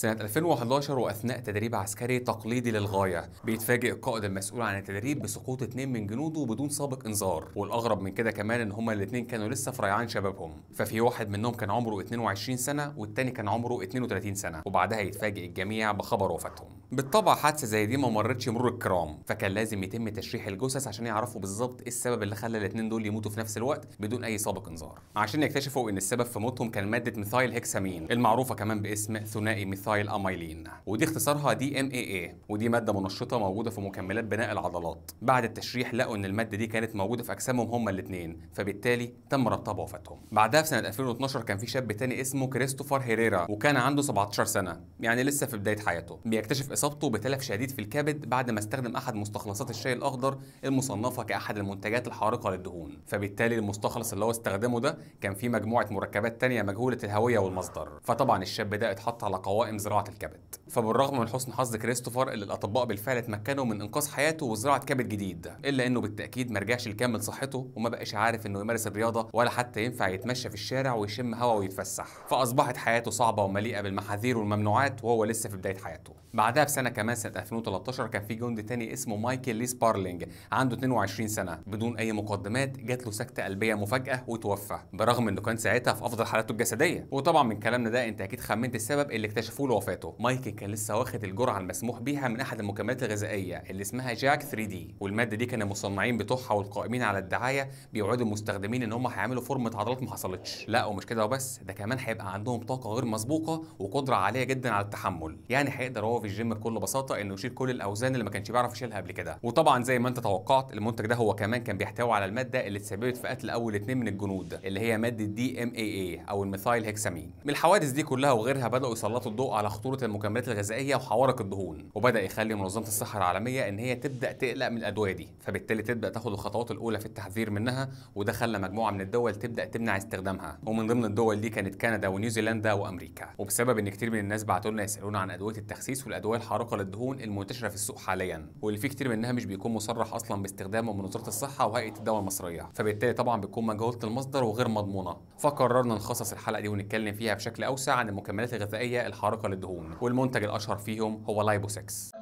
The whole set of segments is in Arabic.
سنة 2011 وأثناء تدريب عسكري تقليدي للغاية بيتفاجئ القائد المسؤول عن التدريب بسقوط 2 من جنوده بدون سابق إنذار، والأغرب من كده كمان إن هما الاتنين كانوا لسه في ريعان شبابهم، ففي واحد منهم كان عمره 22 سنة والتاني كان عمره 32 سنة، وبعدها يتفاجئ الجميع بخبر وفاتهم. بالطبع حادثة زي دي ما مرتش مرور الكرام، فكان لازم يتم تشريح الجثث عشان يعرفوا بالظبط إيه السبب اللي خلى الاتنين دول يموتوا في نفس الوقت بدون أي سابق إنذار، عشان يكتشفوا إن السبب في موتهم كان مادة ميثايل هيكسامين المعروفة كمان باسم ثنائي ميثايل أمايلين، ودي اختصارها DMAA، ودي مادة منشطة موجودة في مكملات بناء العضلات. بعد التشريح لقوا إن المادة دي كانت موجودة في أجسامهم هما الاتنين، فبالتالي تم ربطها بوفاتهم. بعدها في سنة 2012 كان في شاب تاني اسمه كريستوفر هيريرا، وكان عنده 17 سنة، يعني لسه في بداية حياته، بيكتشف إصابته بتلف شديد في الكبد بعد ما استخدم أحد مستخلصات الشاي الأخضر المصنفة كأحد المنتجات الحارقة للدهون، فبالتالي المستخلص اللي هو استخدمه ده كان فيه مجموعة مركبات تانية مجهولة الهوية والمصدر، فطبعا الشاب ده اتحط على قوائم زراعة الكبد. فبالرغم من حسن حظ كريستوفر اللي الأطباء بالفعل اتمكنوا من إنقاذ حياته وزراعة كبد جديد، إلا إنه بالتأكيد مرجعش يكمل صحته وما بقاش عارف إنه يمارس الرياضة ولا حتى ينفع يتمشى في الشارع ويشم هوا ويتفسح، فأصبحت حياته صعبة ومليئة بالمحاذير والممنوعات وهو لسه في بداية حياته. بعدها بسنة كمان سنة 2013 كان في جندي تاني اسمه مايكل لي سبارلينج، عنده 22 سنة، بدون أي مقدمات جات له سكتة قلبية مفاجأة وتوفى، برغم إنه كان ساعتها في أفضل حالاته الجسدية. وطبعا من كلامنا ده أنت أكيد خمنت السبب اللي اكتشفوه له وفاته. مايكل كان لسه واخد الجرعة المسموح بيها من أحد المكملات الغذائية اللي اسمها جاك 3D، والمادة دي كان المصنعين بتوعها والقائمين على الدعاية بيوعدوا المستخدمين إن هم هيعملوا فورمة عضلات ما حصلتش، لا ومش كده وبس، ده كمان هيبقى عندهم طاقة غير مسبوقة وقدرة عالية جدا على التحمل، يعني هيقدر هو في الجيم بكل بساطة إنه يشيل كل الأوزان اللي ما كانش بيعرف يشيلها قبل كده. وطبعا زي ما أنت توقعت المنتج ده هو كمان كان بيحتوي على المادة اللي تسببت في قتل أول 2 من الجنود، اللي هي مادة DMAA أو الميثايل هيكسامين. من الحوادث دي كلها وغيرها بدأوا يسلطوا الضوء على خطورة المكملات الغذائية وحوارق الدهون، وبدأ يخلي منظمة الصحة العالمية إن هي تبدأ تقلق من الأدوية دي، فبالتالي تبدأ تاخد الخطوات الأولى في التحذير منها، وده خلى مجموعة من الدول تبدأ تمنع استخدامها، ومن ضمن الدول دي كانت كندا ونيوزيلندا وأمريكا. وبسبب إن كتير من الناس بعتوا لنا يسألونا عن أدوية التخسيس والأدوية الحارقة للدهون المنتشرة في السوق حاليا، واللي في كتير منها مش بيكون مصرح أصلا باستخدامه من وزارة الصحة وهيئة الدواء المصرية، فبالتالي طبعا بتكون مجهولة المصدر وغير مضمونة. فقررنا نخصص الحلقة دي ونتكلم فيها بشكل أوسع عن المكملات الغذائية الحارقة للدهون، والمنتج الأشهر فيهم هو لايبو 6.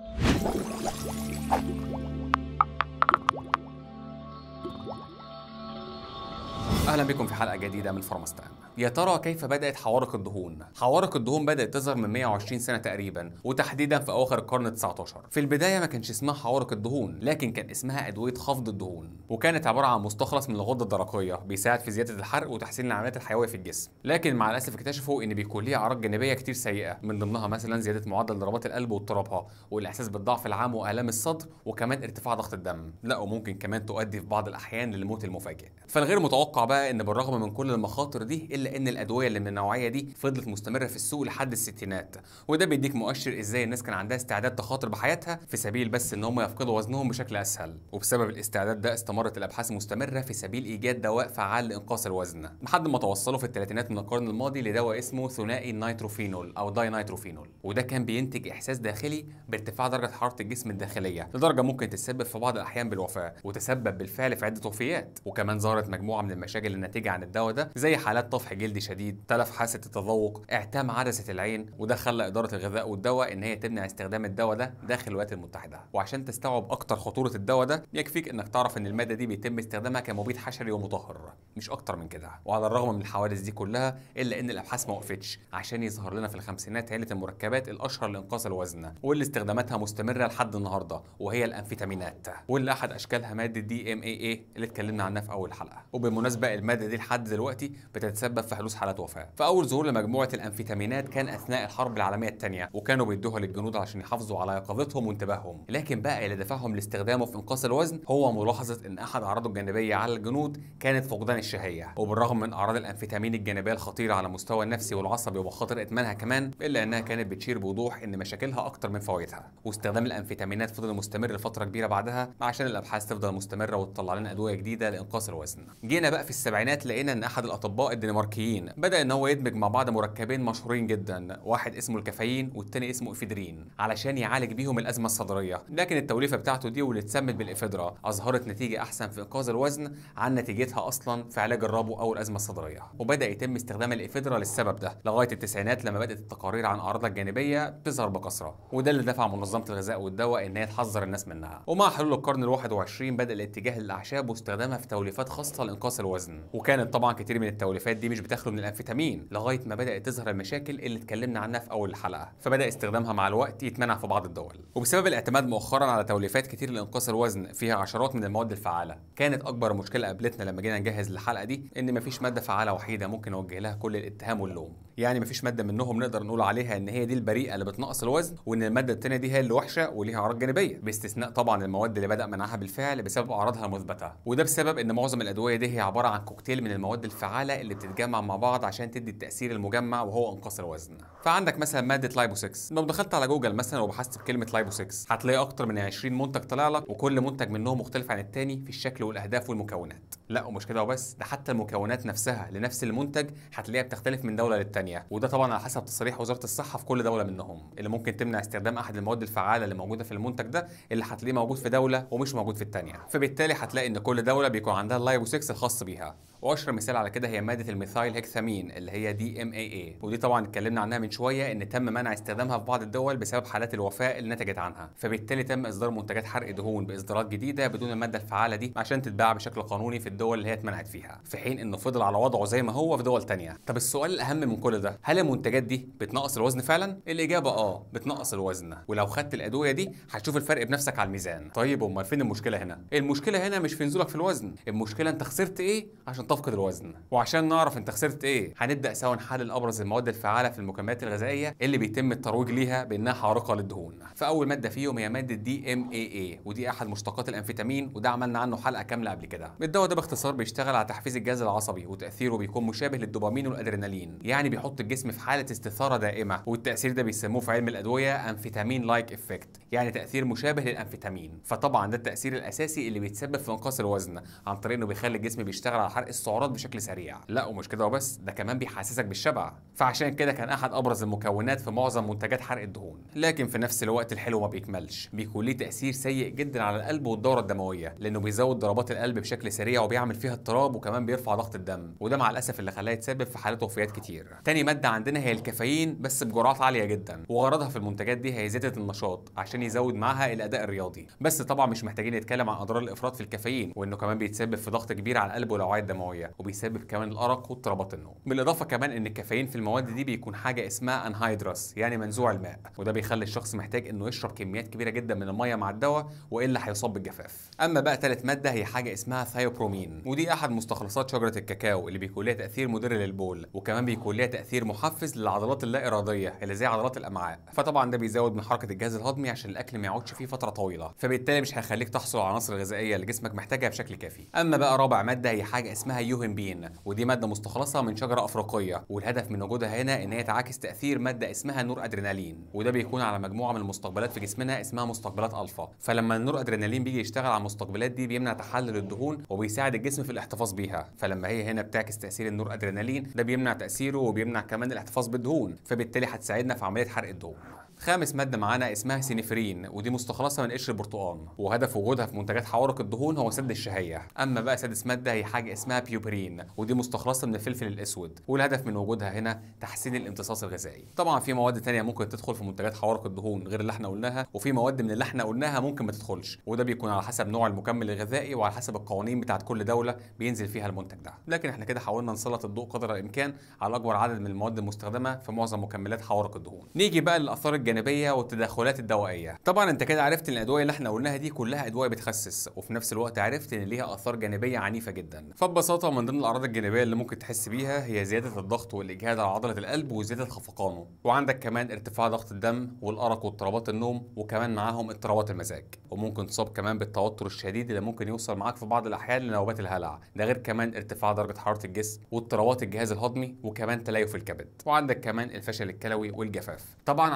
اهلا بكم في حلقه جديده من فارماستان. يا ترى كيف بدات حوارق الدهون؟ حوارق الدهون بدات تظهر من 120 سنه تقريبا، وتحديدا في اواخر القرن ال19. في البدايه ما كانش اسمها حوارق الدهون، لكن كان اسمها ادويه خفض الدهون، وكانت عباره عن مستخلص من الغده الدرقيه بيساعد في زياده الحرق وتحسين العمليات الحيويه في الجسم، لكن مع الاسف اكتشفوا ان بيكون ليها اعراض جانبيه كتير سيئه، من ضمنها مثلا زياده معدل ضربات القلب واضطرابها، والاحساس بالضعف العام والام الصدر، وكمان ارتفاع ضغط الدم، لا وممكن كمان تؤدي في بعض الاحيان للموت المفاجئ. فالغير متوقع بقى ان بالرغم من كل المخاطر دي الا ان الادويه اللي من النوعيه دي فضلت مستمره في السوق لحد الستينات، وده بيديك مؤشر ازاي الناس كان عندها استعداد تخاطر بحياتها في سبيل بس ان هم يفقدوا وزنهم بشكل اسهل. وبسبب الاستعداد ده استمرت الابحاث مستمره في سبيل ايجاد دواء فعال لانقاص الوزن، لحد ما توصلوا في الثلاثينات من القرن الماضي لدواء اسمه ثنائي النيتروفينول او داي نيتروفينول، وده كان بينتج احساس داخلي بارتفاع درجه حراره الجسم الداخليه لدرجه ممكن تسبب في بعض الاحيان بالوفاه، وتسبب بالفعل في عده وفيات. وكمان ظهرت مجموعه من المشاكل الناتجه عن الدواء ده زي حالات طفح جلدي شديد، تلف حاسه التذوق، اعتام عدسه العين، وده خلى اداره الغذاء والدواء ان هي تمنع استخدام الدواء ده داخل الولايات المتحده. وعشان تستوعب اكتر خطوره الدواء ده يكفيك انك تعرف ان الماده دي بيتم استخدامها كمبيد حشري ومطهر، مش اكتر من كده. وعلى الرغم من الحوادث دي كلها الا ان الابحاث ما وقفتش، عشان يظهر لنا في الخمسينات عيله المركبات الاشهر لانقاص الوزن واللي استخداماتها مستمره لحد النهارده، وهي الانفيتامينات، واللي احد اشكالها ماده DMAA اللي اتكلمنا عنها في اول حلقه. وبالمناسبه الماده دي لحد دلوقتي بتتسبب في حدوث حالات وفاه. فاول ظهور لمجموعه الانفيتامينات كان اثناء الحرب العالميه الثانيه، وكانوا بيدوها للجنود عشان يحافظوا على يقظتهم وانتباههم، لكن بقى اللي دفعهم لاستخدامه في انقاص الوزن هو ملاحظه ان احد اعراضه الجانبيه على الجنود كانت فقدان الشهيه. وبالرغم من اعراض الانفيتامين الجانبيه الخطيره على المستوى النفسي والعصبي ومخاطر ادمانها كمان، الا انها كانت بتشير بوضوح ان مشاكلها اكتر من فوائدها. واستخدام الانفيتامينات فضل مستمر لفتره كبيره بعدها عشان الابحاث تفضل مستمره وتطلع لنا ادويه جديده لانقاص الوزن. جينا بقى في السبعينات لقينا ان احد الاطباء الدنماركيين بدأ ان هو يدمج مع بعض مركبين مشهورين جدا، واحد اسمه الكافيين والتاني اسمه افيدرين، علشان يعالج بيهم الازمه الصدريه. لكن التوليفه بتاعته دي واللي اتسمت بالافيدرا اظهرت نتيجه احسن في انقاذ الوزن عن نتيجتها اصلا في علاج الربو او الازمه الصدريه. وبدأ يتم استخدام الافيدرا للسبب ده لغايه التسعينات، لما بدأت التقارير عن اعراضها الجانبيه تظهر بكثره، وده اللي دفع منظمه الغذاء والدواء ان هي تحذر الناس منها. ومع حلول القرن ال21 بدأ الاتجاه للاعشاب واستخدامها في توليفات خاصه لانقاص الوزن. وكانت طبعا كتير من التوليفات دي مش بتخلو من الانفيتامين، لغايه ما بدأت تظهر المشاكل اللي اتكلمنا عنها في اول الحلقه، فبدأ استخدامها مع الوقت يتمنع في بعض الدول. وبسبب الاعتماد مؤخرا على توليفات كتير لانقاص الوزن فيها عشرات من المواد الفعاله، كانت اكبر مشكله قابلتنا لما جينا نجهز الحلقه دي ان مفيش ماده فعاله وحيده ممكن نوجه لها كل الاتهام واللوم. يعني مفيش ماده منهم نقدر نقول عليها ان هي دي البريئه اللي بتنقص الوزن، وان الماده الثانيه دي هي اللي وحشه وليها اعراض جانبيه، باستثناء طبعا المواد اللي بدأ منعها بالفعل بسبب اعراضها المثبته. وده بسبب ان معظم الادويه دي هي عباره عن كوكتيل من المواد الفعاله اللي بتتجمع مع بعض عشان تدي التاثير المجمع وهو انقاص الوزن. فعندك مثلا ماده لايبو 6، لو دخلت على جوجل مثلا وبحثت بكلمه لايبو 6 هتلاقي اكتر من 20 منتج طلع لك، وكل منتج منهم مختلف عن الثاني في الشكل والاهداف والمكونات. لا ومش كده وبس، ده حتى المكونات نفسها لنفس المنتج هتلاقيها بتختلف من دوله للتانيه، وده طبعا على حسب تصاريح وزاره الصحه في كل دوله منهم، اللي ممكن تمنع استخدام احد المواد الفعاله اللي موجوده في المنتج ده اللي هتلاقيه موجود في دوله ومش موجود في الثانيه. فبالتالي هتلاقي ان كل دوله بيكون عندها اللايبو 6 الخاص بيها. واشهر مثال على كده هي ماده الميثايل هيكسامين اللي هي DMAA، ودي طبعا اتكلمنا عنها من شويه ان تم منع استخدامها في بعض الدول بسبب حالات الوفاه اللي نتجت عنها، فبالتالي تم اصدار منتجات حرق دهون باصدارات جديده بدون الماده الفعاله دي عشان تتباع بشكل قانوني في الدول اللي هي اتمنعت فيها، في حين انه فضل على وضعه زي ما هو في دول تانية. طب السؤال الاهم من كل ده، هل المنتجات دي بتنقص الوزن فعلا؟ الاجابه بتنقص الوزن، ولو خدت الادويه دي هتشوف الفرق بنفسك على الميزان. طيب امال فين المشكله هنا؟ المشكله هنا مش في نزولك في الوزن، المشكله انت خسرت ايه عشان تفقد الوزن. وعشان نعرف انت خسرت ايه هنبدا سوا نحلل ابرز المواد الفعاله في المكملات الغذائيه اللي بيتم الترويج ليها بانها حارقه للدهون. فاول ماده فيهم هي ماده DMAA، ودي احد مشتقات الانفيتامين، وده عملنا عنه حلقه كامله قبل كده. الدواء ده باختصار بيشتغل على تحفيز الجهاز العصبي، وتاثيره بيكون مشابه للدوبامين والادرينالين، يعني بيحط الجسم في حاله استثاره دائمه، والتاثير ده بيسموه في علم الادويه انفيتامين لايك افكت، يعني تاثير مشابه للانفيتامين. فطبعا ده التاثير الاساسي اللي بيتسبب في انقاص الوزن عن طريق انه بيخلي الجسم بيشتغل على حرق السعرات بشكل سريع. لا ومش كده وبس، ده كمان بيحسسك بالشبع، فعشان كده كان احد ابرز المكونات في معظم منتجات حرق الدهون. لكن في نفس الوقت الحلو ما بيكملش، بيكون ليه تاثير سيء جدا على القلب والدوره الدمويه، لانه بيزود ضربات القلب بشكل سريع وبيعمل فيها اضطراب، وكمان بيرفع ضغط الدم، وده مع الاسف اللي خلاه يتسبب في حالات وفيات كتير. تاني ماده عندنا هي الكافيين، بس بجرعات عاليه جدا، وغرضها في المنتجات دي هي زياده النشاط عشان يزود معاها الاداء الرياضي. بس طبعا مش محتاجين نتكلم عن اضرار الافراط في الكافيين، وانه كمان بيتسبب في ضغط كبير على القلب والاوعيه الدمويه، وبيسبب كمان الارق واضطرابات النوم. بالاضافه كمان ان الكافيين في المواد دي بيكون حاجه اسمها انهايدرس، يعني منزوع الماء، وده بيخلي الشخص محتاج انه يشرب كميات كبيره جدا من الميه مع الدواء، والا هيصاب بالجفاف. اما بقى ثالث ماده هي حاجه اسمها ثايوبرومين، ودي احد مستخلصات شجره الكاكاو اللي بيكون ليها تاثير مضر للبول، وكمان بيكون ليها تاثير محفز للعضلات اللا اراديه اللي زي عضلات الامعاء، فطبعا ده بيزود من حركه الجهاز الهضمي عشان الاكل ما يقعدش فيه فتره طويله، فبالتالي مش هيخليك تحصل على العناصر الغذائيه اللي جسمك محتاجها بشكل كافي. اما بقى رابع ماده هي حاجه اسمها يوهمبين، ودي ماده مستخلصه من شجره افريقيه، والهدف من وجودها هنا ان هي تعاكس تاثير ماده اسمها نور ادرينالين، وده بيكون على مجموعه من المستقبلات في جسمنا اسمها مستقبلات الفا. فلما النور ادرينالين بيجي يشتغل على المستقبلات دي بيمنع تحلل الدهون وبيساعد الجسم في الاحتفاظ بيها، فلما هي هنا بتعكس تاثير النور ادرينالين ده بيمنع تاثيره وبيمنع كمان الاحتفاظ بالدهون، فبالتالي هتساعدنا في عمليه حرق الدهون. خامس ماده معانا اسمها سينيفرين، ودي مستخلصه من قشر البرتقال، وهدف وجودها في منتجات حوارق الدهون هو سد الشهيه. اما بقى سادس ماده هي حاجه اسمها بيوبرين، ودي مستخلصه من الفلفل الاسود، والهدف من وجودها هنا تحسين الامتصاص الغذائي. طبعا في مواد تانية ممكن تدخل في منتجات حوارق الدهون غير اللي احنا قلناها، وفي مواد من اللي احنا قلناها ممكن ما تدخلش، وده بيكون على حسب نوع المكمل الغذائي وعلى حسب القوانين بتاعت كل دوله بينزل فيها المنتج ده. لكن احنا كده حاولنا نسلط الضوء قدر الامكان على اكبر عدد من المواد المستخدمه في معظم مكملات حوارق الدهون. نيجي بقى للاثار الجانبيه والتدخلات الدوائيه. طبعا انت كده عرفت ان الادويه اللي احنا قلناها دي كلها ادويه بتخسس، وفي نفس الوقت عرفت ان ليها اثار جانبيه عنيفه جدا. فببساطه من ضمن الاعراض الجانبيه اللي ممكن تحس بيها هي زياده الضغط والاجهاد على عضله القلب وزياده خفقانه، وعندك كمان ارتفاع ضغط الدم والارق واضطرابات النوم، وكمان معاهم اضطرابات المزاج، وممكن تصاب كمان بالتوتر الشديد اللي ممكن يوصل معاك في بعض الاحيان لنوبات الهلع، ده غير كمان ارتفاع درجه حراره الجسم واضطرابات الجهاز الهضمي وكمان تليف الكبد، وعندك كمان الفشل الكلوي والجفاف. طبعا عند ظهور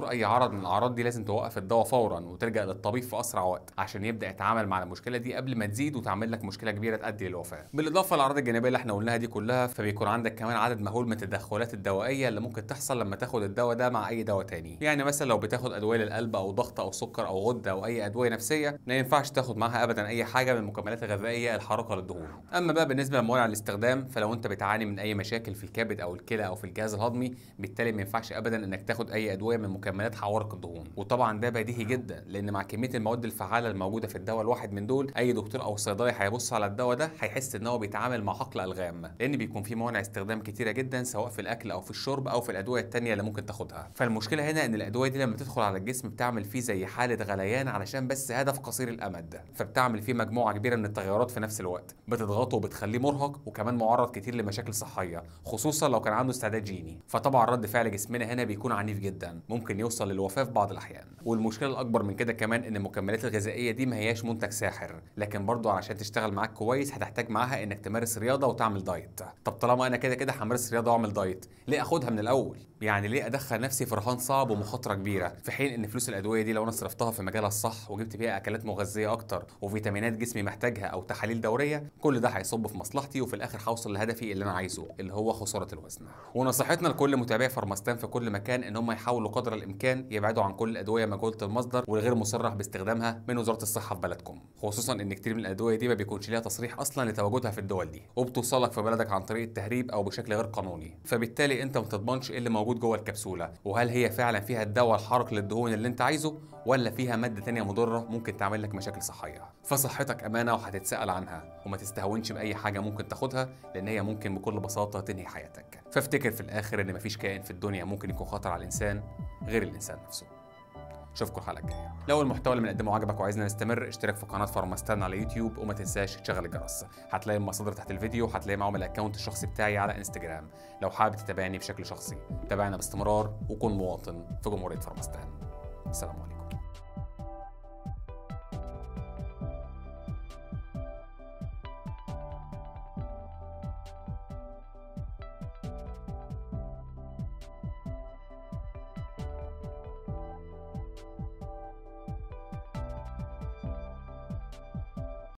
ظهور اي عرض من الاعراض دي لازم توقف الدواء فورا وتلجأ للطبيب في اسرع وقت عشان يبدأ يتعامل مع المشكله دي قبل ما تزيد وتعمل لك مشكله كبيره تؤدي للوفاه. بالاضافه للاعراض الجانبيه اللي احنا قلناها دي كلها، فبيكون عندك كمان عدد مهول من التدخلات الدوائيه اللي ممكن تحصل لما تاخد الدواء ده مع اي دواء تاني. يعني مثلا لو بتاخد ادويه للقلب او ضغط او سكر او غده او اي ادويه نفسيه، ما ينفعش تاخد معاها ابدا اي حاجه من المكملات الغذائيه الحارقه للدهون. اما بقى بالنسبه لموانع الاستخدام، فلو انت بتعاني من اي مشاكل في الكبد او الكلى او في الجهاز الهضمي، بالتالي ما ينفعش ابدا انك تاخد اي ادويه من مكملات حوارق الدهون. وطبعا ده بديهي جدا، لان مع كميه المواد الفعاله الموجوده في الدواء الواحد من دول، اي دكتور او صيدلي هيبص على الدواء ده هيحس ان هو بيتعامل مع حقل الغام، لان بيكون في موانع استخدام كتيره جدا سواء في الاكل او في الشرب او في الادويه التانيه اللي ممكن تاخدها. فالمشكله هنا ان الادويه دي لما تدخل على الجسم بتعمل فيه زي حاله غليان علشان بس هدف قصير الامد، فبتعمل فيه مجموعه كبيره من التغيرات في نفس الوقت، بتضغطه وبتخليه مرهق وكمان معرض كتير لمشاكل صحيه، خصوصا لو كان عنده استعداد جيني. فطبعا رد فعل جسمنا هنا بيكون عنيف جدا، ممكن يوصل للوفاه في بعض الاحيان. والمشكله الاكبر من كده كمان ان المكملات الغذائيه دي ما هياش منتج ساحر، لكن برضه علشان تشتغل معاك كويس هتحتاج معاها انك تمارس رياضه وتعمل دايت. طب طالما انا كده كده همارس رياضه واعمل دايت، ليه اخدها من الاول؟ يعني ليه ادخل نفسي في رهان صعب ومخاطره كبيره، في حين ان فلوس الادويه دي لو انا صرفتها في مجالها الصح وجبت بيها اكلات مغذيه اكتر وفيتامينات جسمي محتاجها او تحاليل دوريه، كل ده هيصب في مصلحتي وفي الاخر هوصل لهدفي اللي انا عايزه، اللي هو خساره الوزن. ونصيحتنا لكل متابعي فارماستان في كل مكان ان هم يحاولوا قدر الامكان يبعدوا عن كل الادويه مجهوله المصدر والغير مصرح باستخدامها من وزاره الصحه في بلدكم، خصوصا ان كتير من الادويه دي ما بيكونش ليها تصريح اصلا لتواجدها في الدول دي، وبتوصلك في بلدك عن طريق التهريب او بشكل غير قانوني. فبالتالي انت ما تضمنش ايه اللي موجود جوه الكبسوله، وهل هي فعلا فيها الدواء الحارق للدهون اللي انت عايزه، ولا فيها ماده تانيه مضره ممكن تعمل لك مشاكل صحيه. فصحتك امانه وهتتسال عنها، وما تستهونش باي حاجه ممكن تاخدها، لان هي ممكن بكل بساطه تنهي حياتك. فافتكر في الاخر ان مفيش كائن في الدنيا ممكن يكون خطر على الانسان غير الانسان نفسه. اشوفكم الحلقه الجايه. لو المحتوى اللي بنقدمه عجبك وعايزنا نستمر، اشترك في قناه فارماستان على يوتيوب وما تنساش تشغل الجرس. هتلاقي المصادر تحت الفيديو، وهتلاقي معاهم الاكونت الشخصي بتاعي على انستجرام لو حابب تتابعني بشكل شخصي. تابعنا باستمرار وكن مواطن في جمهوريه فارماستان. السلام عليكم.